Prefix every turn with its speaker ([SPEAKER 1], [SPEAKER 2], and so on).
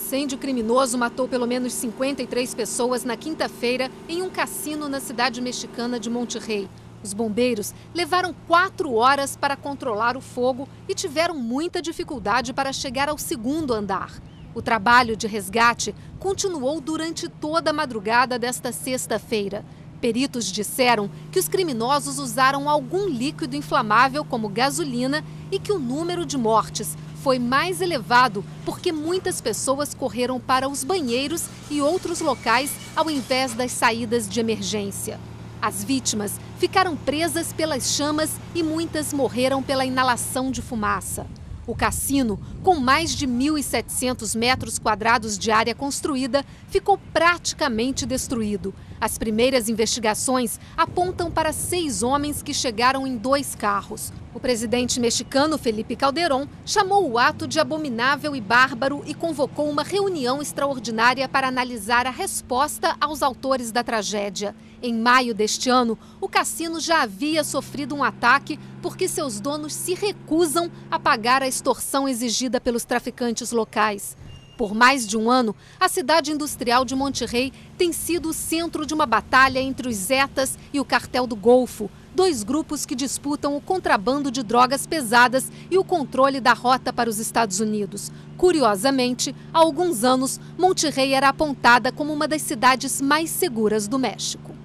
[SPEAKER 1] incêndio criminoso matou pelo menos 53 pessoas na quinta-feira em um cassino na cidade mexicana de Monterrey. Os bombeiros levaram 4 horas para controlar o fogo e tiveram muita dificuldade para chegar ao segundo andar. O trabalho de resgate continuou durante toda a madrugada desta sexta-feira. Peritos disseram que os criminosos usaram algum líquido inflamável, como gasolina, e que o número de mortes foi mais elevado porque muitas pessoas correram para os banheiros e outros locais ao invés das saídas de emergência. As vítimas ficaram presas pelas chamas e muitas morreram pela inalação de fumaça. O cassino, com mais de 1.700 metros quadrados de área construída, ficou praticamente destruído. As primeiras investigações apontam para 6 homens que chegaram em 2 carros. O presidente mexicano, Felipe Calderón, chamou o ato de abominável e bárbaro e convocou uma reunião extraordinária para analisar a resposta aos autores da tragédia. Em maio deste ano, o cassino já havia sofrido um ataque porque seus donos se recusam a pagar a extorsão exigida pelos traficantes locais. Por mais de um ano, a cidade industrial de Monterrey tem sido o centro de uma batalha entre os Zetas e o Cartel do Golfo, 2 grupos que disputam o contrabando de drogas pesadas e o controle da rota para os Estados Unidos. Curiosamente, há alguns anos, Monterrey era apontada como uma das cidades mais seguras do México.